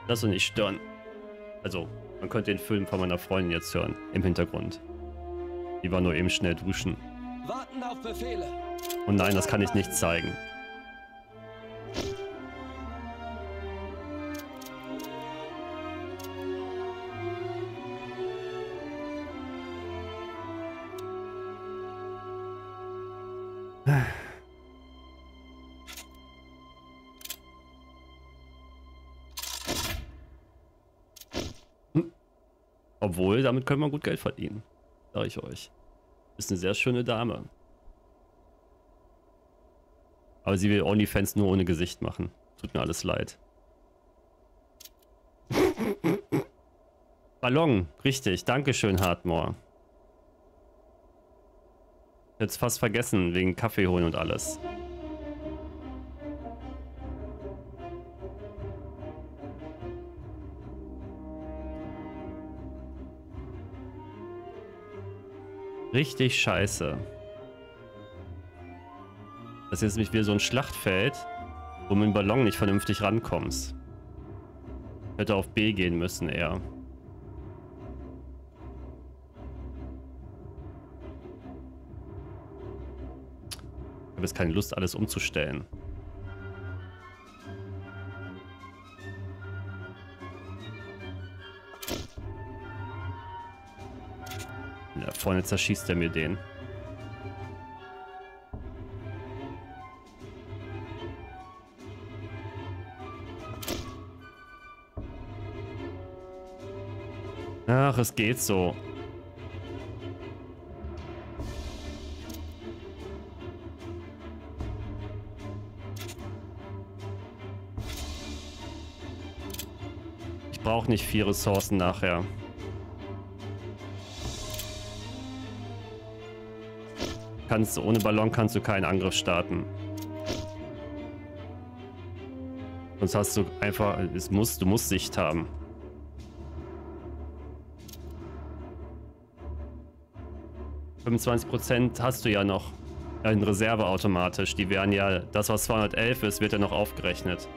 Lass uns nicht stören. Also, man könnte den Film von meiner Freundin jetzt hören, im Hintergrund. Die war nur eben schnell duschen. Warten auf Befehle. Und nein, das kann ich nicht zeigen. Obwohl, damit könnte man gut Geld verdienen. Sag ich euch. Ist eine sehr schöne Dame. Aber sie will OnlyFans nur ohne Gesicht machen. Tut mir alles leid. Ballon, richtig. Dankeschön, Hardmore. Jetzt fast vergessen, wegen Kaffee holen und alles. Richtig scheiße. Das ist jetzt nämlich wieder so ein Schlachtfeld, wo du mit dem Ballon nicht vernünftig rankommst. Hätte auf B gehen müssen eher. Ich habe jetzt keine Lust, alles umzustellen. Ja, vorne zerschießt er mir den. Ach, es geht so. Ich brauche nicht 4 Ressourcen nachher. Ohne Ballon kannst du keinen Angriff starten. Sonst hast du einfach, du musst Sicht haben. %, hast du ja noch in Reserve automatisch. Die werden ja, das was 211 ist, wird ja noch aufgerechnet.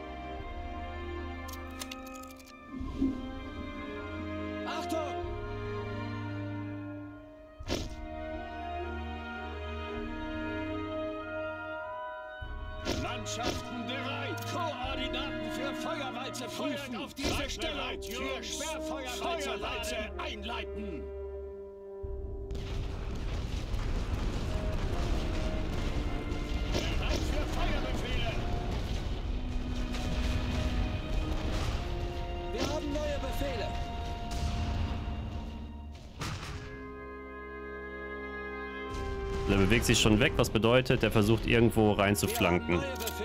Mannschaften bereit. Koordinaten für Feuerwalze prüfen. Auf diese Stellung für Sperrfeuerwalze einleiten. Bereit für Feuerbefehle. Wir haben neue Befehle. Der bewegt sich schon weg, was bedeutet, der versucht irgendwo rein zu flanken.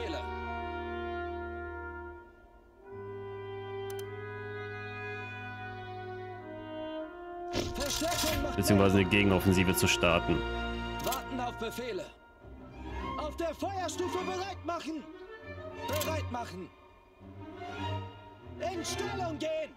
Beziehungsweise eine Gegenoffensive zu starten. Warten auf Befehle. Auf der Feuerstufe bereit machen. Bereit machen. In Stellung gehen.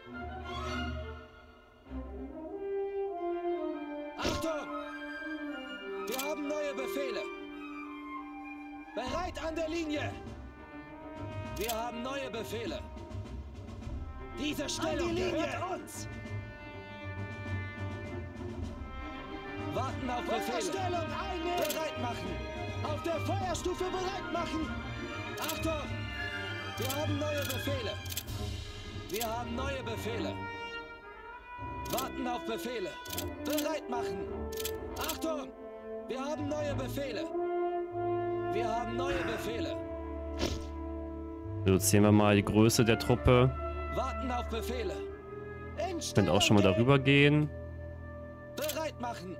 Achtung! Wir haben neue Befehle. Bereit an der Linie. Wir haben neue Befehle. Diese Stellung gehört uns. Warten auf Befehle. Stellung einnehmen. Bereit machen. Auf der Feuerstufe bereit machen. Achtung! Wir haben neue Befehle. Wir haben neue Befehle. Warten auf Befehle. Bereit machen. Achtung! Wir haben neue Befehle. Wir haben neue Befehle. Reduzieren wir mal die Größe der Truppe. Warten auf Befehle. Könnt auch schon mal darüber gehen. Bereit machen.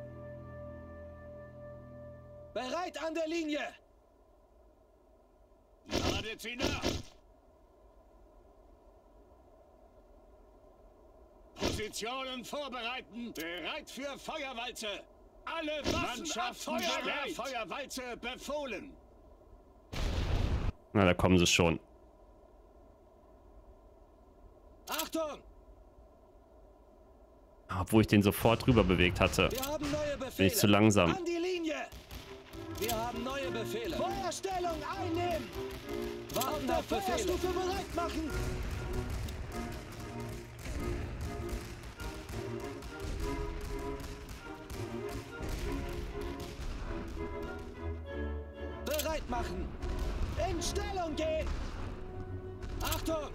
Bereit an der Linie. Ladet sie nach. Positionen vorbereiten. Bereit für Feuerwalze. Alle Mannschaften der Feuerwalze befohlen. Na, da kommen sie schon. Achtung! Obwohl ich den sofort rüber bewegt hatte. Wir haben neue Befehle. Bin ich zu langsam. An die Linie! Wir haben neue Befehle. Feuerstellung einnehmen! Warten auf Befehle. Bereit machen! Bereit machen! In Stellung gehen! Achtung!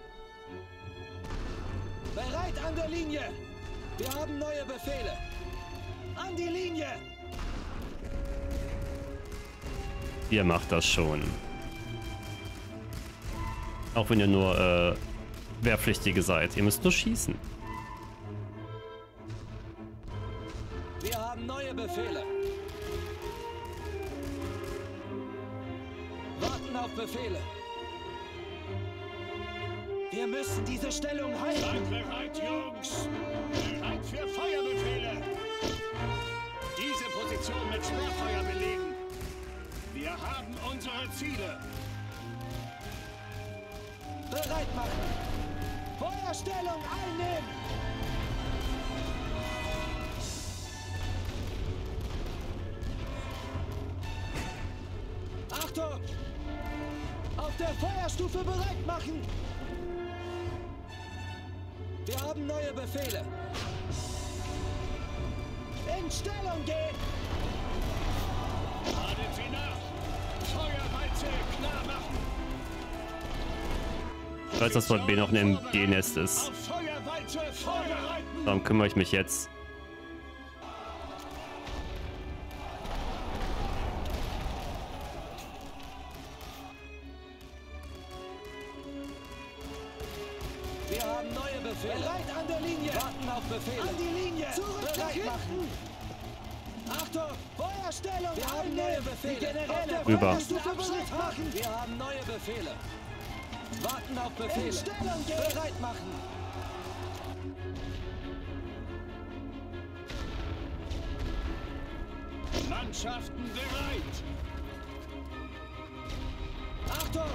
Bereit an der Linie! Wir haben neue Befehle! An die Linie! Ihr macht das schon. Auch wenn ihr nur Wehrpflichtige seid. Ihr müsst nur schießen. Wir haben neue Befehle. Warten auf Befehle. Wir müssen diese Stellung halten. Seid bereit, Jungs! Bereit für Feuerbefehle! Diese Position mit Sperrfeuer belegen. Wir haben unsere Ziele. Bereit machen. Feuerstellung einnehmen. Achtung! Auf der Feuerstufe bereit machen. Wir haben neue Befehle. In Stellung gehen. Ladet sie nach! Feuerwalze klar machen! Ich weiß, dass dort B noch ein MG-Nest ist. Auf Feuerwalze vorbereiten! Darum kümmere ich mich jetzt. Wir haben neue Befehle. Bereit an der Linie. Warten auf Befehle. An die Linie. Bereit machen. Achtung, Feuerstellung. Wir haben neue Befehle. Die Generäle. Rüber. Bereit machen. Wir haben neue Befehle. Warten auf Befehle. In Stellung gehen. Bereit machen. Mannschaften bereit! Achtung,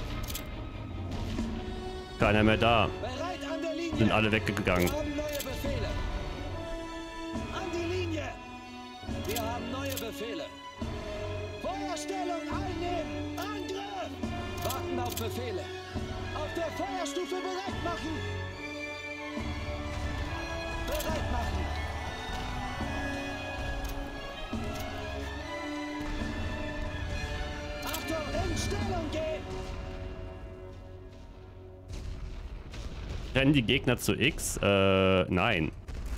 Keiner mehr da. bereit an der Linie. Sind alle weggegangen. Wir haben neue Befehle. An die Linie. Wir haben neue Befehle. Feuerstellung einnehmen. Angriff. Warten auf Befehle. Auf der Feuerstufe bereit machen. Bereit machen. Achtung, in Stellung gehen. Rennen die Gegner zu X? Nein.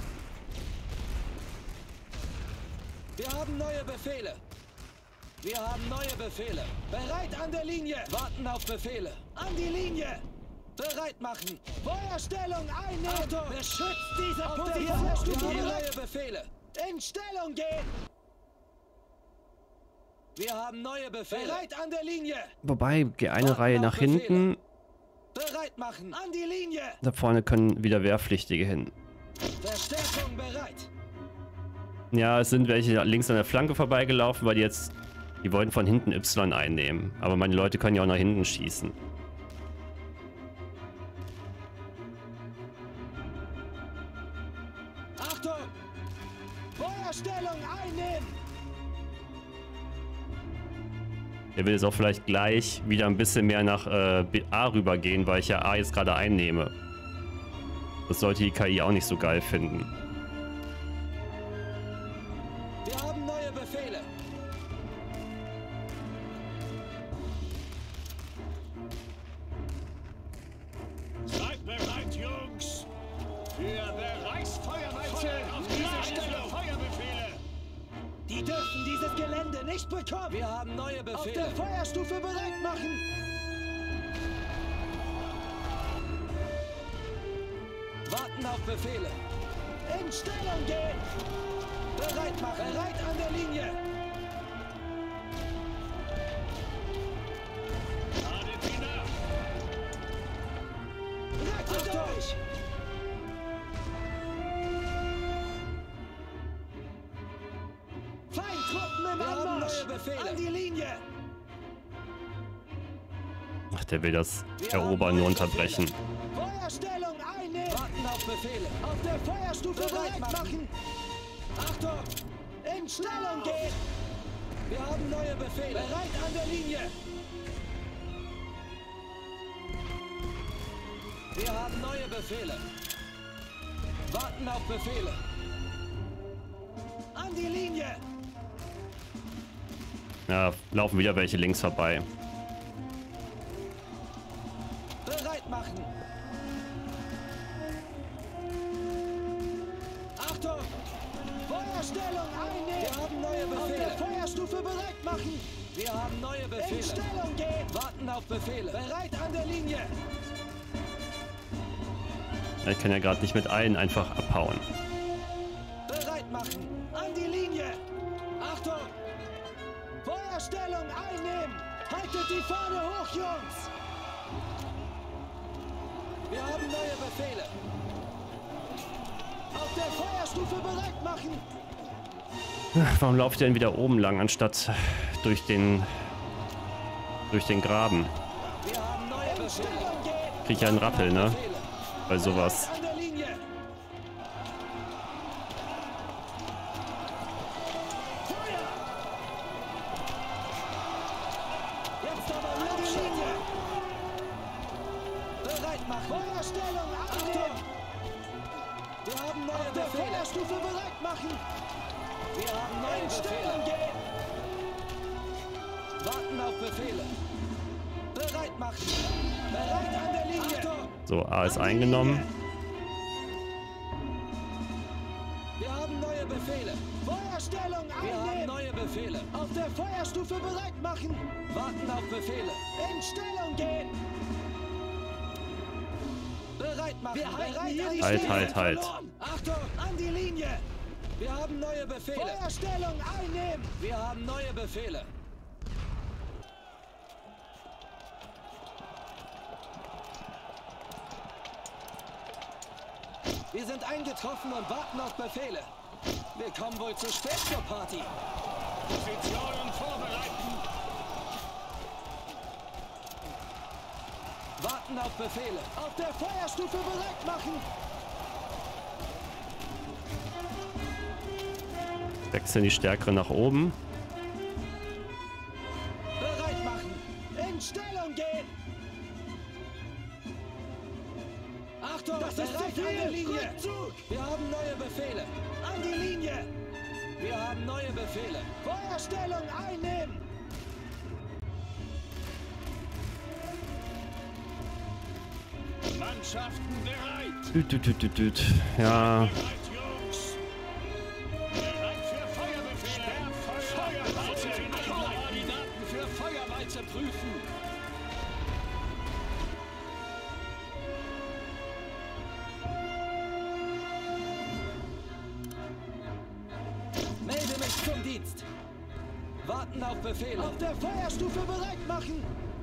Wir haben neue Befehle. Wir haben neue Befehle. Bereit an der Linie. Warten auf Befehle. An die Linie. Bereit machen. Feuerstellung einnehmen. Achtung, beschützt diese Position. Wir haben neue Befehle. In Stellung gehen. Wir haben neue Befehle. Bereit an der Linie. Wobei, geh eine Reihe nach hinten. Bereit machen. An die Linie. Da vorne können wieder Wehrpflichtige hin. Verstärkung bereit. Ja, es sind welche links an der Flanke vorbeigelaufen, weil die wollten von hinten Y einnehmen. Aber meine Leute können ja auch nach hinten schießen. Achtung! Feuerstellung einnehmen. Der will jetzt auch vielleicht gleich wieder ein bisschen mehr nach A rübergehen, weil ich ja A jetzt gerade einnehme. Das sollte die KI auch nicht so geil finden. Wir haben neue Befehle. Seid bereit, Jungs! Für Bereichsfeuerwalze auf diese Stelle Feuerbefehle! Die dürfen dieses Gelände nicht bekommen. Wir haben neue Befehle. Auf der Feuerstufe bereit machen. Warten auf Befehle. In Stellung gehen. Bereit machen. Bereit an der Linie. Ladet sie nach! Rettet durch. Feindtruppen im Anmarsch. An die Linie. Ach, der will das Erobern nur unterbrechen. Feuerstellung einnehmen. Warten auf Befehle. Auf der Feuerstufe bereit machen. Achtung! In Stellung gehen. Wir haben neue Befehle. Bereit an der Linie. Wir haben neue Befehle. Warten auf Befehle. An die Linie. Ja, laufen wieder welche links vorbei. Bereit machen. Achtung! Feuerstellung einnehmen! Wir haben neue Befehle. Auf der Feuerstufe bereit machen! Wir haben neue Befehle. In Stellung gehen! Warten auf Befehle. Bereit an der Linie! Ich kann ja gerade nicht mit allen einfach abhauen. Bereit machen! An die Linie! Achtung! Feuerstellung einnehmen! Haltet die Fahne hoch, Jungs! Wir haben neue Befehle. Auf der Feuerstufe bereit machen! Warum lauft ihr denn wieder oben lang, anstatt durch den Graben? Wir haben neue Befehle. Krieg ich einen Rappel, ne? Bei sowas. An der Linie! Feuer! Jetzt aber an die Linie! Bereit machen! Feuerstellung einnehmen! Wir haben neue Befehle. Auf der Feuerstufe bereit machen! Wir haben neue Befehle. Gehen. Warten auf Befehle. Bereit machen. Bereit an der Linie. Achtung. So, A ist eingenommen. Wir haben neue Befehle. Feuerstellung einnehmen. Wir haben neue Befehle. Auf der Feuerstufe bereit machen. Warten auf Befehle. In Stellung gehen. Bereit machen. Wir bereit an die Halt. Achtung, an die Linie. Wir haben neue Befehle. Feuerstellung einnehmen. Wir haben neue Befehle. Wir sind eingetroffen und warten auf Befehle. Wir kommen wohl zu spät zur Party. Positionen vorbereiten. Warten auf Befehle. Auf der Feuerstufe bereit machen. Wechseln die Stärkere nach oben. Bereit machen. In Stellung gehen. Achtung, das ist bereit an der Linie. Rückzug. Wir haben neue Befehle. An die Linie. Wir haben neue Befehle. Feuerstellung einnehmen. Mannschaften bereit. Ja. Bereit, Jungs. Bereit für Feuerbefehle. Feuerwalze. Kandidaten für Feuerwalze prüfen. Melde mich zum Dienst. Warten auf Befehle. Auf der Feuerstufe bereit machen.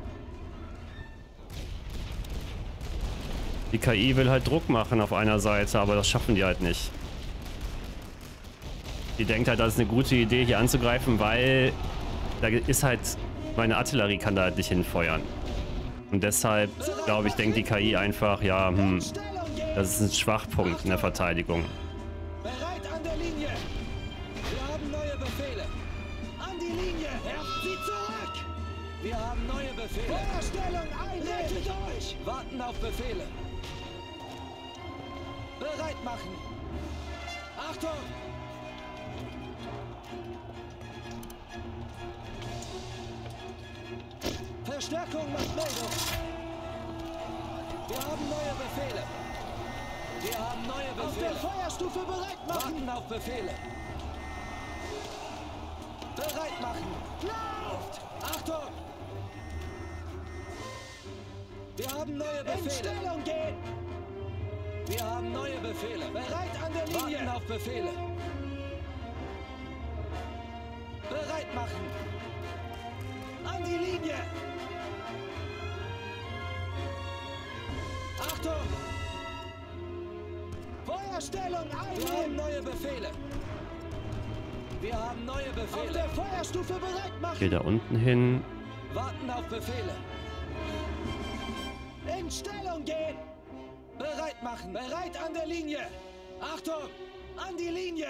Die KI will halt Druck machen auf einer Seite, aber das schaffen die halt nicht. Die denkt halt, das ist eine gute Idee, hier anzugreifen, weil da ist halt, meine Artillerie kann da halt nicht hinfeuern. Und deshalb, glaube ich, denkt die KI einfach, ja, das ist ein Schwachpunkt in der Verteidigung. Bereit an der Linie. Wir haben neue Befehle. An die Linie. Werft sie zurück. Wir haben neue Befehle. Feuerstellung einnehmen. Rettet euch. Warten auf Befehle. Bereit machen. Achtung. Verstärkung macht Meldung. Wir haben neue Befehle. Wir haben neue Befehle. Auf der Feuerstufe bereit machen. Warten auf Befehle. Bereit machen. Lauft! Achtung! Wir haben neue Befehle. In Stellung gehen! Wir haben neue Befehle. Bereit an der Linie. Warten auf Befehle. Bereit machen. An die Linie. Achtung! Feuerstellung einnehmen! Wir haben neue Befehle. Wir haben neue Befehle. Auf der Feuerstufe bereit machen! Geh da unten hin. Warten auf Befehle. In Stellung gehen! Bereit machen! Bereit an der Linie! Achtung! An die Linie!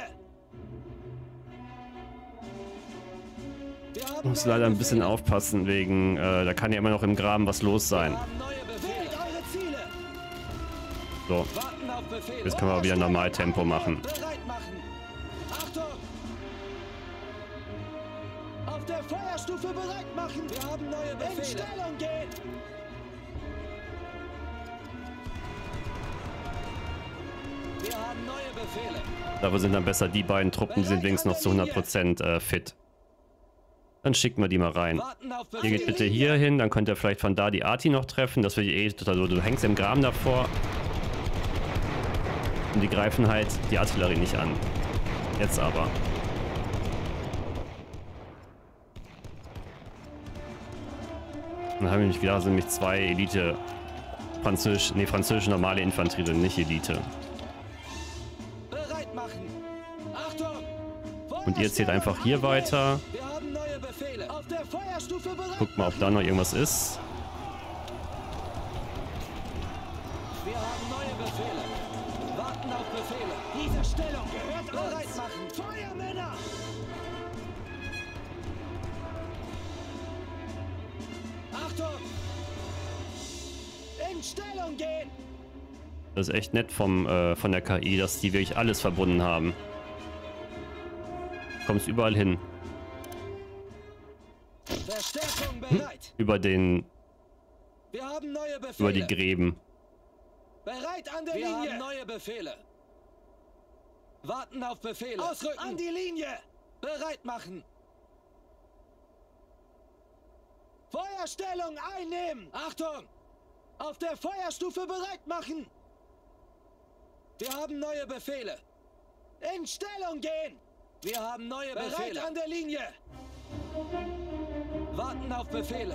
Wir haben Muss leider ein bisschen aufpassen, wegen, da kann ja immer noch im Graben was los sein. Wir haben neue Befehle. Eure Ziele. So, Warten auf Befehle. jetzt können wir wieder Normaltempo machen. Bereit machen. Achtung! Auf Auf der Feuerstufe bereit machen. Wir haben neue Befehle. In Stellung gehen. Wir haben neue Befehle. Dafür sind dann besser die beiden Truppen, die sind wenigstens noch zu 100% fit. Dann schicken wir die mal rein. Ihr geht bitte hier hin, dann könnt ihr vielleicht von da die Arti noch treffen. Das will ich eh total so. Du hängst im Graben davor. Und die greifen halt die Artillerie nicht an. Jetzt aber. Dann habe ich mich gedacht, sind nämlich zwei Elite. Französische normale Infanterie drin, nicht Elite. Bereit machen. Achtung! Und ihr zählt einfach hier weiter. Wir haben neue Befehle. Auf der Feuerstufe bereit. Guckt mal, ob da noch irgendwas ist. Wir haben neue Befehle. Warten auf Befehle. Diese Stellung gehört bereit uns. Machen. Feuermänner! Achtung! In Stellung gehen! Das ist echt nett von der KI, dass die wirklich alles verbunden haben. Du kommst überall hin. Verstärkung bereit. Über den... Wir haben neue Befehle. Über die Gräben. Bereit an der Linie. Wir haben neue Befehle. Warten auf Befehle. Ausrücken. An die Linie. Bereit machen. Feuerstellung einnehmen. Achtung. Auf der Feuerstufe bereit machen. Wir haben neue Befehle. In Stellung gehen. Wir haben neue Befehle. Bereit an der Linie. Warten auf Befehle.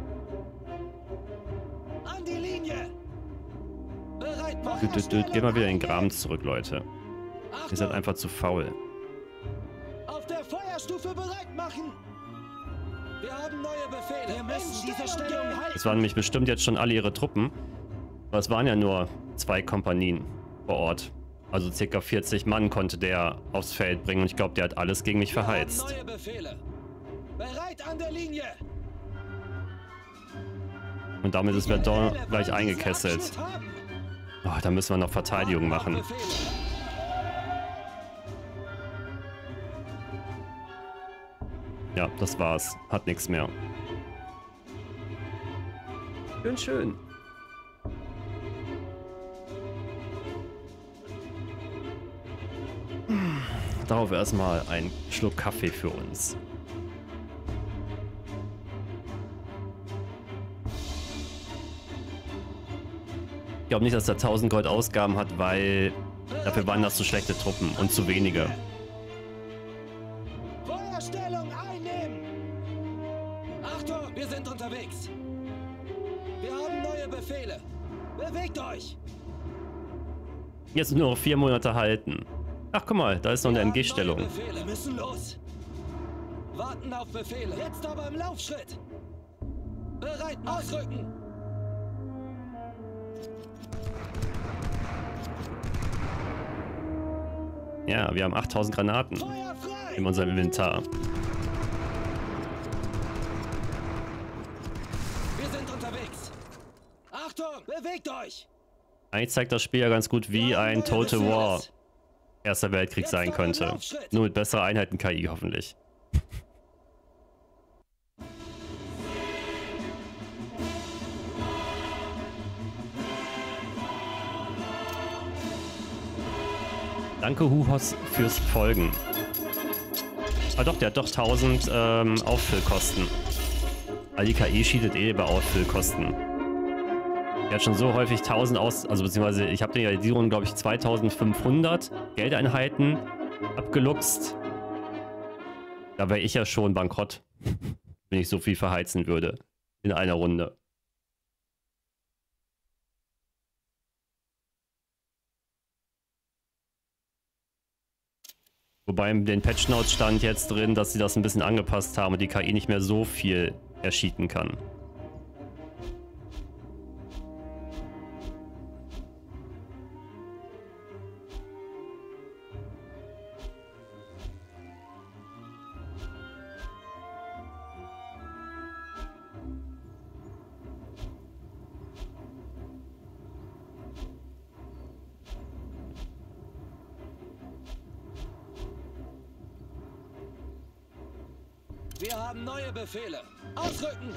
An die Linie. Bereit machen. Geh mal wieder in den Graben zurück, Leute. Ihr seid einfach zu faul. Auf der Feuerstufe bereit machen. Wir haben neue Befehle. Wir müssen diese Stellung halten. Es waren nämlich bestimmt jetzt schon alle ihre Truppen. Aber es waren ja nur 2 Kompanien vor Ort. Also ca. 40 Mann konnte der aufs Feld bringen. Und ich glaube, der hat alles gegen mich verheizt. Neue Befehle. Bereit an der Linie. Und damit ist Verdun gleich eingekesselt. Oh, da müssen wir noch Verteidigung machen. Ja, das war's. Hat nichts mehr. Schön, schön. Darauf erstmal ein Schluck Kaffee für uns. Ich glaube nicht, dass er 1000 Gold Ausgaben hat, weil dafür waren das zu schlechte Truppen und zu wenige. Feuerstellung einnehmen! Achtung, wir sind unterwegs. Wir haben neue Befehle. Bewegt euch! Jetzt nur noch 4 Monate halten. Ach, guck mal, da ist noch eine MG-Stellung. Wir müssen los. Warten auf Befehle. Jetzt aber im Laufschritt. Bereit, ausrücken. Ja, wir haben 8000 Granaten in unserem Inventar. Wir sind unterwegs. Achtung, bewegt euch. Eigentlich zeigt das Spiel ja ganz gut, wie ein Total War Erster Weltkrieg sein könnte. Nur mit besserer Einheiten-KI hoffentlich. Danke Huhos fürs Folgen. Ah doch, der hat doch 1000 Auffüllkosten. Also die KI cheatet eh bei Auffüllkosten. Der hat schon so häufig 1000 also beziehungsweise ich habe den ja die Runde, glaube ich, 2500 Geldeinheiten abgeluchst. Da wäre ich ja schon bankrott, wenn ich so viel verheizen würde in einer Runde. Wobei in den Patch Notes stand jetzt drin, dass sie das ein bisschen angepasst haben und die KI nicht mehr so viel erschießen kann. Wir haben neue Befehle. Ausrücken!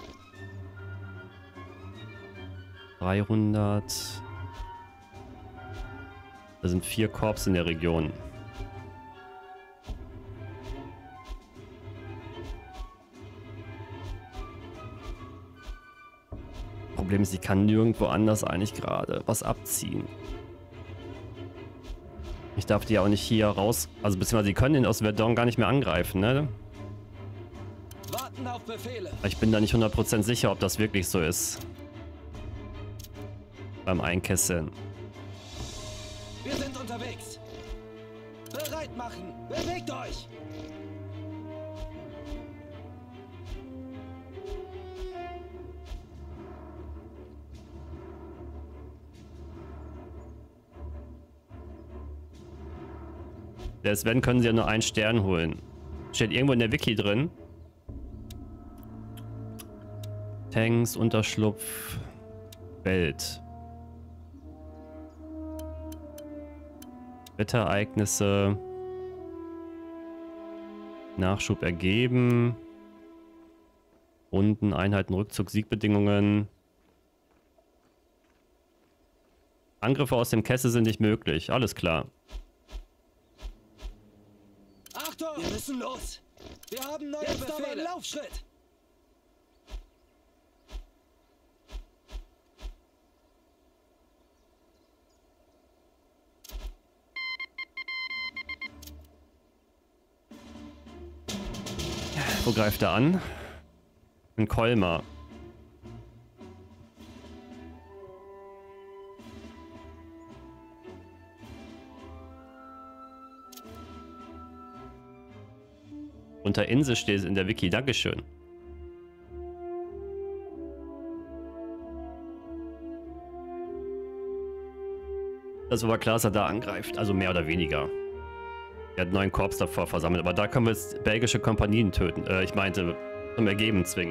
300. Da sind 4 Korps in der Region. Problem ist, ich kann nirgendwo anders eigentlich gerade was abziehen. Ich darf die auch nicht hier raus... Also beziehungsweise die können den aus Verdun gar nicht mehr angreifen, ne? Warten auf Befehle. Ich bin da nicht 100% sicher, ob das wirklich so ist. Beim Einkesseln. Wir sind unterwegs. Bereit machen. Bewegt euch. Der Sven können sie ja nur einen Stern holen. Steht irgendwo in der Wiki drin. Tanks, Unterschlupf, Welt. Wetterereignisse. Nachschub ergeben. Runden, Einheiten, Rückzug, Siegbedingungen. Angriffe aus dem Kessel sind nicht möglich. Alles klar. Achtung! Wir müssen los. Wir haben neue Befehle. Laufschritt. Wo greift er an? In Colmar. Unter Insel steht es in der Wiki. Dankeschön. Das war klar, dass er da angreift. Also mehr oder weniger. Er hat 9 Korps davor versammelt. Aber da können wir jetzt belgische Kompanien töten. Ich meinte, zum Ergeben zwingen.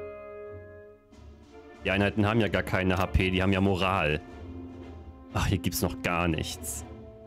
Die Einheiten haben ja gar keine HP. Die haben ja Moral. Ach, hier gibt's noch gar nichts.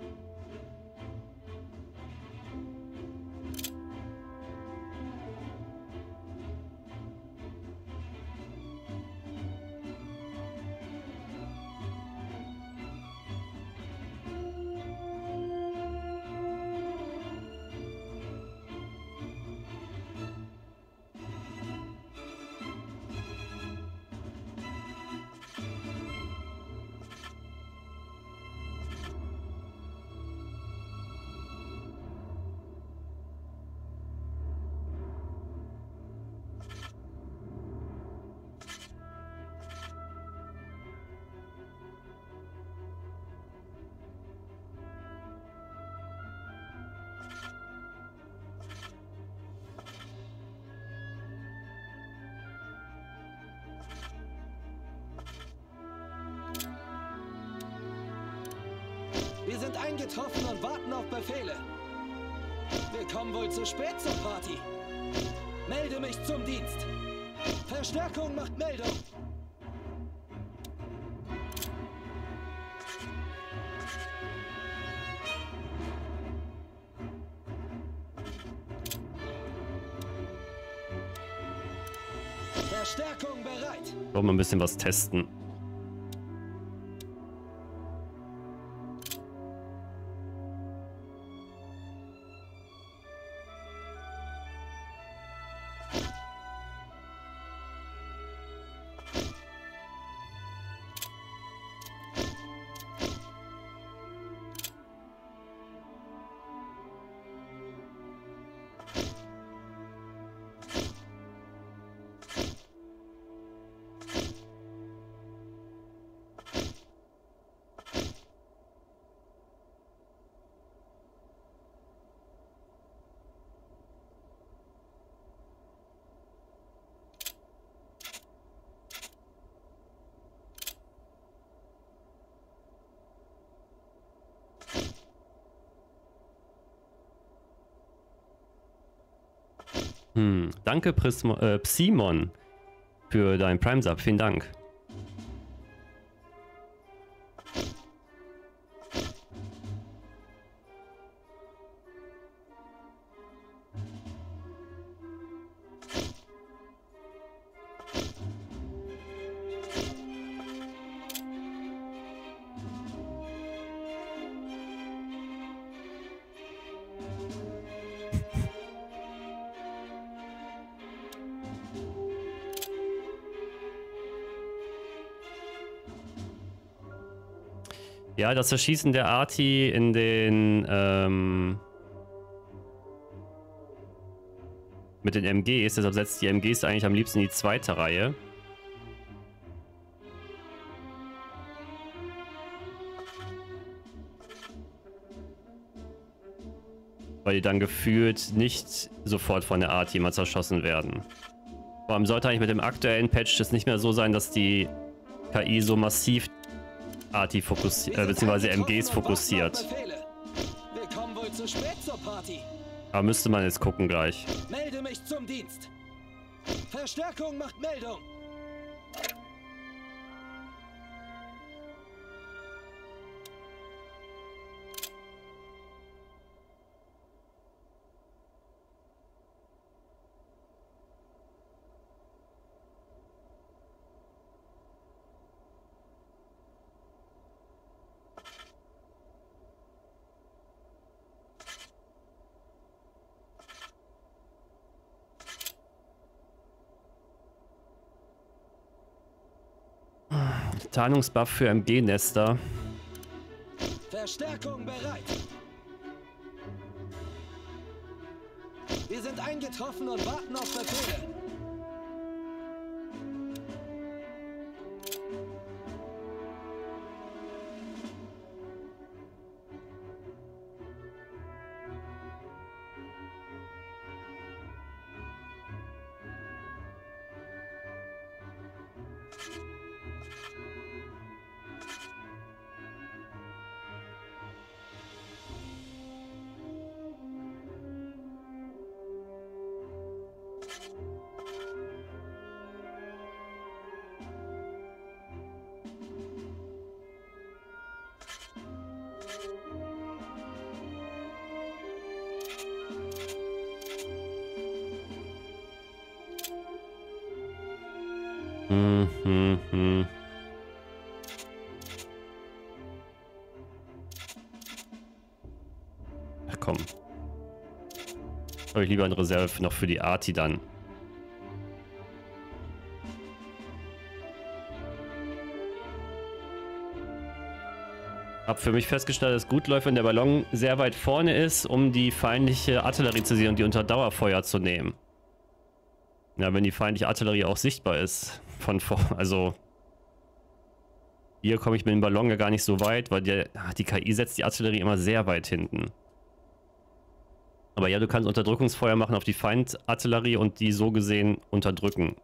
Wir sind eingetroffen und warten auf Befehle. Wir kommen wohl zu spät zur Party. Melde mich zum Dienst. Verstärkung macht Meldung. Verstärkung bereit. Wollen wir ein bisschen was testen. Danke Psimon für deinen Prime-Sub. Vielen Dank. Ja, das Verschießen der Arti in den, mit den MGs, deshalb setzt die MGs eigentlich am liebsten in die zweite Reihe. Weil die dann gefühlt nicht sofort von der Arti mal zerschossen werden. Vor allem sollte eigentlich mit dem aktuellen Patch das nicht mehr so sein, dass die KI so massiv Arti fokussiert, beziehungsweise MGs fokussiert. Wir kommen wohl zu spät zur Party. Aber müsste man jetzt gucken gleich. Melde mich zum Dienst. Verstärkung macht Meldung. Tarnungsbuff für MG-Nester. Verstärkung bereit. Wir sind eingetroffen und warten auf Befehle. Ach komm. Habe ich lieber in Reserve noch für die Arti dann. Hab für mich festgestellt, dass es gut läuft, wenn der Ballon sehr weit vorne ist, um die feindliche Artillerie zu sehen und die unter Dauerfeuer zu nehmen. Ja, wenn die feindliche Artillerie auch sichtbar ist. Von vor, also hier komme ich mit dem Ballon ja gar nicht so weit, weil die KI setzt die Artillerie immer sehr weit hinten. Aber ja, du kannst Unterdrückungsfeuer machen auf die Feindartillerie und die so gesehen unterdrücken.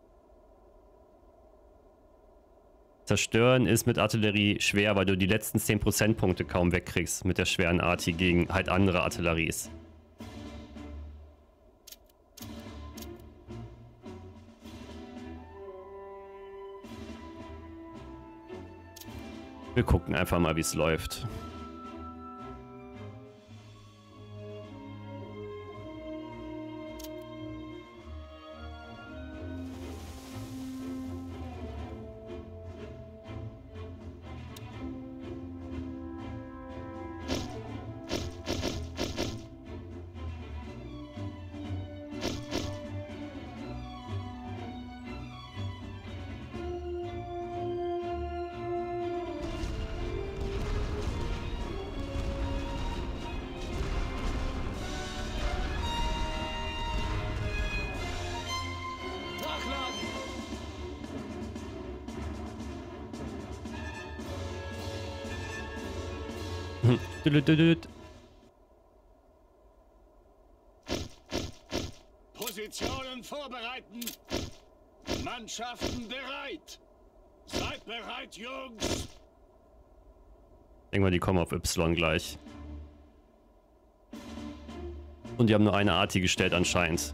Zerstören ist mit Artillerie schwer, weil du die letzten 10 Prozentpunkte kaum wegkriegst mit der schweren Arti gegen halt andere Artilleries. Wir gucken einfach mal, wie es läuft. Positionen vorbereiten. Mannschaften bereit. Seid bereit, Jungs. Irgendwann die kommen auf Y gleich. Und die haben nur eine Arti gestellt anscheinend.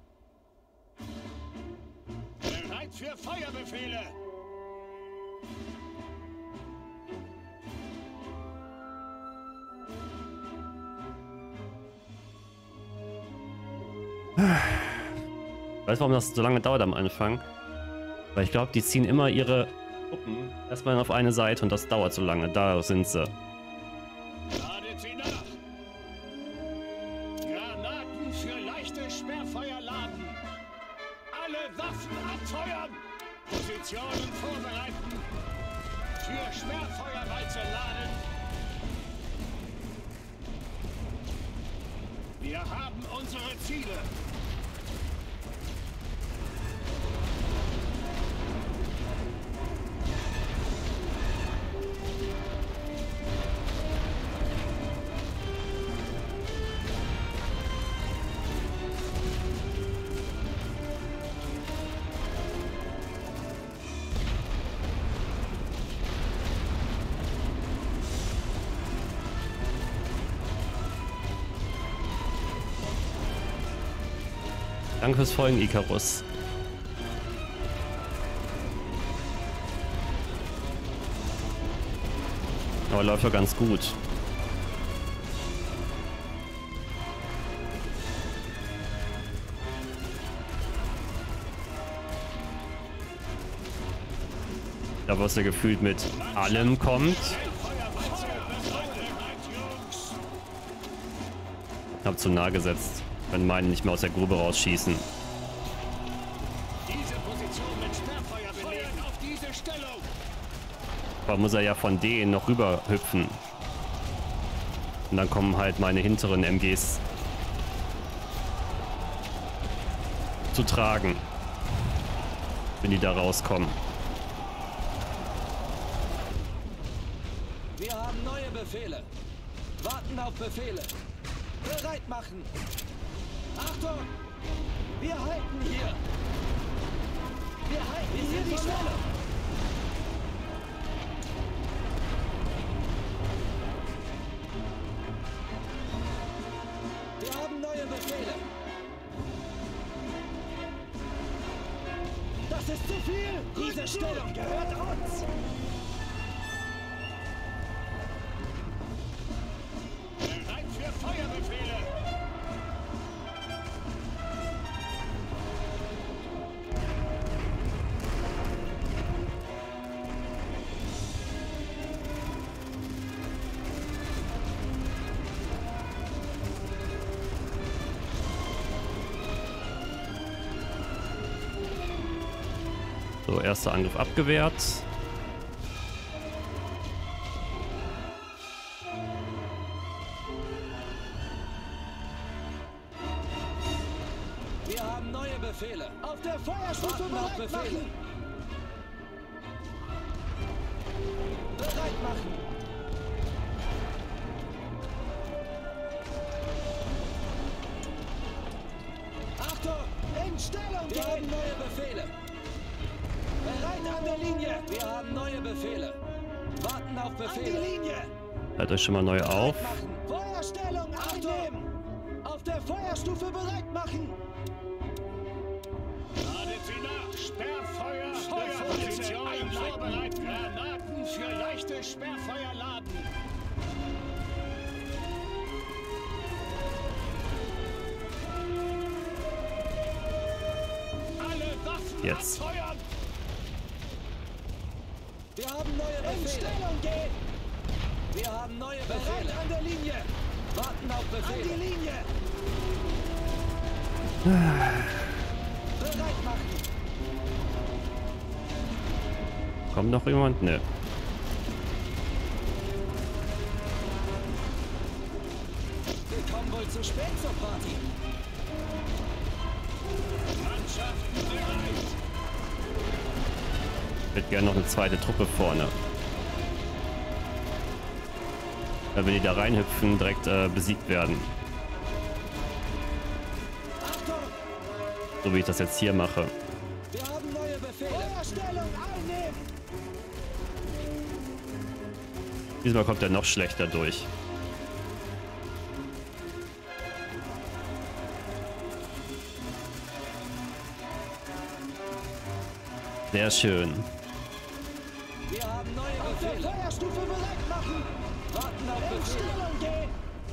Bereit für Feuerbefehle. Ich weiß, warum das so lange dauert am Anfang. Weil ich glaube, die ziehen immer ihre Truppen erstmal auf eine Seite und das dauert so lange. Da sind sie. Ladet sie nach. Granaten für leichte Sperrfeuer laden. Alle Waffen abfeuern. Positionen vorbereiten. Für Sperrfeuerwalze laden. Ziele. Danke fürs Folgen, Icarus. Aber läuft ja ganz gut. Da was er gefühlt mit allem kommt. Hab zu nah gesetzt. Wenn meinen nicht mehr aus der Grube rausschießen. Diese Position mit Sperrfeuer belegen. Auf diese Stellung. Aber muss er ja von denen noch rüber hüpfen. Und dann kommen halt meine hinteren MGs zu tragen, wenn die da rauskommen. Wir haben neue Befehle. Warten auf Befehle. Bereit machen. Achtung! Wir halten hier. Wir halten hier die Stelle. Wir haben neue Befehle. Das ist zu viel. Diese Stellung gehört uns. Bereit für Feuerbefehle. So, erster Angriff abgewehrt. Wir haben neue Befehle. Auf der Feuerstufe bereit machen. Bereit machen. Achtung! In Stellung! Wir haben neue Befehle. Bereit an der Linie. Wir haben neue Befehle. Warten auf Befehle. An die Linie. Hört euch schon mal neu auf. Feuerstellung einnehmen. Auf der Feuerstufe bereit machen. Ladet sie nach. Sperrfeuer. Feuerposition vorbereiten. Granaten für leichte Sperrfeuer laden. Alle Waffen Jetzt. abfeuern. Wir haben neue Befehle. In Stellung gehen. Wir haben neue Befehle. Bereit an der Linie. Warten auf Befehle. An die Linie. Bereit machen. Kommt noch jemand? Ne. Wir kommen wohl zu spät zur Party. Mannschaften bereit. Ich hätte gerne noch eine zweite Truppe vorne. Weil wenn die da reinhüpfen, direkt besiegt werden. Achtung! So wie ich das jetzt hier mache. Wir haben neue Befehle. Feuerstellung einnehmen. Diesmal kommt er noch schlechter durch. Sehr schön. Wir haben neue Befehle. Auf der Feuerstufe bereit machen. Warten auf Befehle. In Stellung gehen.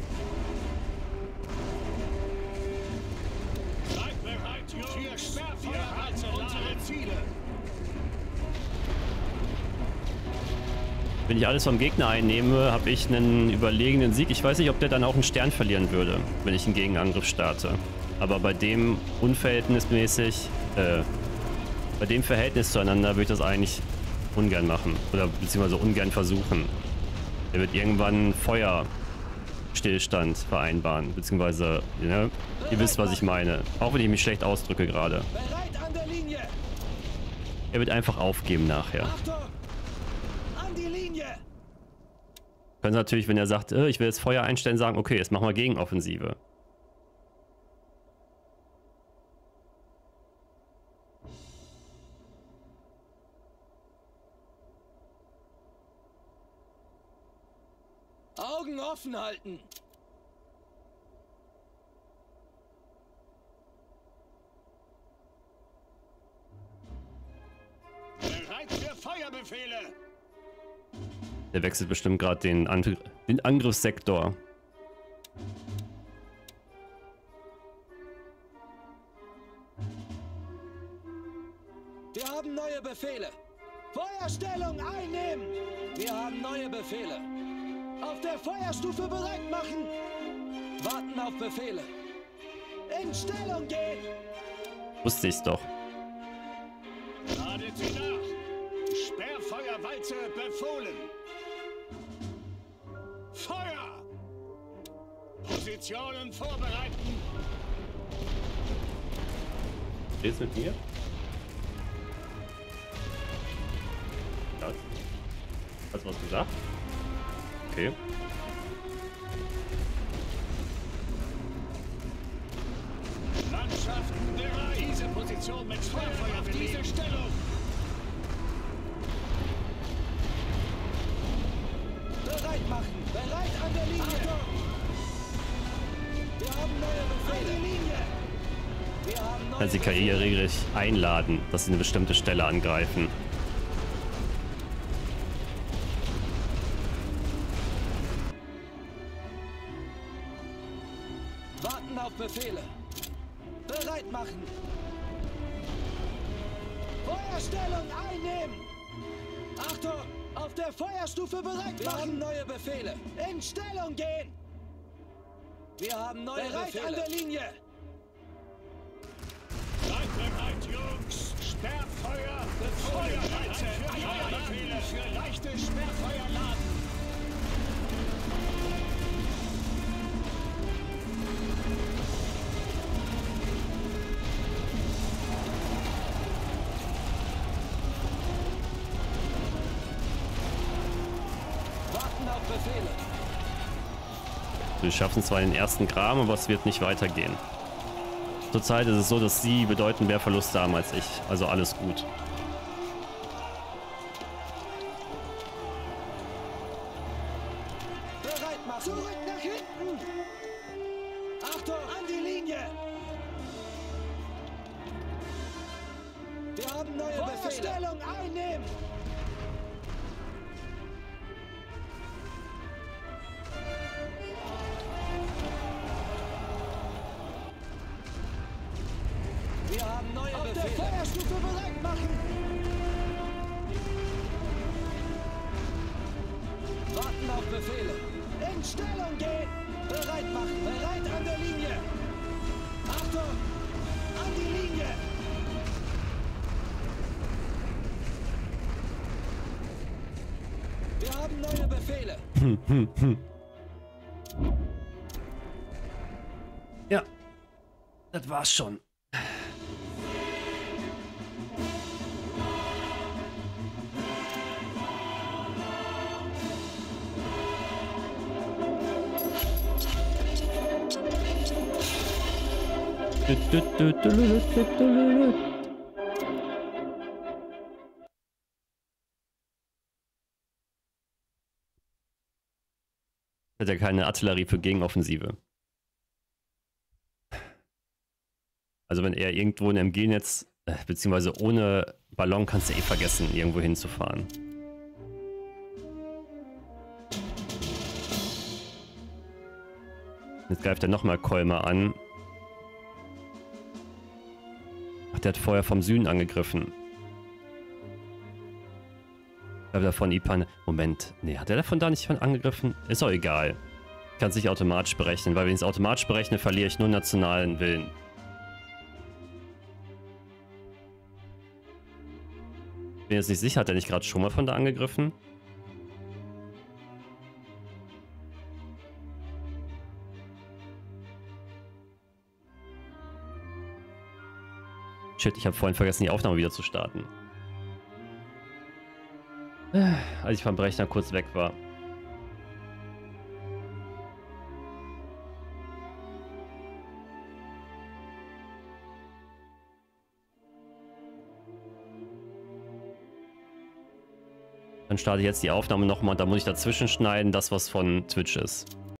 Seid bereit, Jungs. Für Sperrfeuer halten unsere Ziele. Wenn ich alles vom Gegner einnehme, habe ich einen überlegenen Sieg. Ich weiß nicht, ob der dann auch einen Stern verlieren würde, wenn ich einen Gegenangriff starte. Aber bei dem unverhältnismäßig, bei dem Verhältnis zueinander würde ich das eigentlich ungern machen. Oder beziehungsweise ungern versuchen. Der wird irgendwann Feuer Waffenstillstand vereinbaren. Beziehungsweise, ne, ihr wisst, was ich meine. Auch wenn ich mich schlecht ausdrücke gerade. Bereit an der Linie. Er wird einfach aufgeben nachher. Achtung! An die Linie. Können Sie natürlich, wenn er sagt, ich will jetzt Feuer einstellen, sagen, okay, jetzt machen wir Gegenoffensive. Augen offen halten. Bereit für Feuerbefehle. Der wechselt bestimmt gerade den Angriffssektor. Wir haben neue Befehle. Feuerstellung einnehmen. Wir haben neue Befehle. Auf der Feuerstufe bereit machen. Warten auf Befehle. In Stellung gehen. Wusste ich's doch. Ladet sie nach. Sperrfeuerwalze befohlen. Feuer! Positionen vorbereiten. Redest mit mir? Ja. Hast du was gesagt? Okay. Landschaften bereit. Diese Position mit Sperrfeuer auf diese Stellung. Bereit machen. Bereit an der Linie. Achtung. Wir haben neue Befehle. An die Linie. Wir haben neue Also die KI ja regelrecht einladen, dass sie eine bestimmte Stelle angreifen. Warten auf Befehle. Bereit machen. Feuerstellung einnehmen. Achtung! Auf der Feuerstufe bereit machen. Wir haben neue Befehle. In Stellung gehen. Wir haben neue Befehle. Bereit an der Linie. Seid bereit, Jungs. Sperrfeuer befohlen. Feuerbefehle für leichte Sperrfeuer laden. Befehle. Wir schaffen zwar den ersten Kram, aber es wird nicht weitergehen. Zurzeit ist es so, dass sie bedeutend mehr Verluste haben als ich. Also alles gut. Bereit machen. Zurück nach hinten. Achtung, an die Linie. Wir haben neue Befehle. Stellung einnehmen. Wir haben neue Befehle. Auf der Feuerstufe bereit machen. Warten auf Befehle. In Stellung gehen. Bereit machen. Bereit an der Linie. Achtung. An die Linie. Wir haben neue Befehle. Ja, das war's schon. Hat ja keine Artillerie für Gegenoffensive. Also wenn er irgendwo ein MG-Netz, beziehungsweise ohne Ballon kannst du eh vergessen, irgendwo hinzufahren. Jetzt greift er nochmal Kolmer an. Ach, der hat vorher vom Süden angegriffen. Ich glaube davon Ipan. Moment, nee, hat er davon da nicht angegriffen? Ist auch egal. Kann es nicht automatisch berechnen, weil wenn ich es automatisch berechne, verliere ich nur nationalen Willen. Bin jetzt nicht sicher, hat er nicht gerade schon mal von da angegriffen? Shit, ich habe vorhin vergessen, die Aufnahme wieder zu starten. Als ich beim Rechner kurz weg war. Dann starte ich jetzt die Aufnahme nochmal und da muss ich dazwischen schneiden, das was von Twitch ist.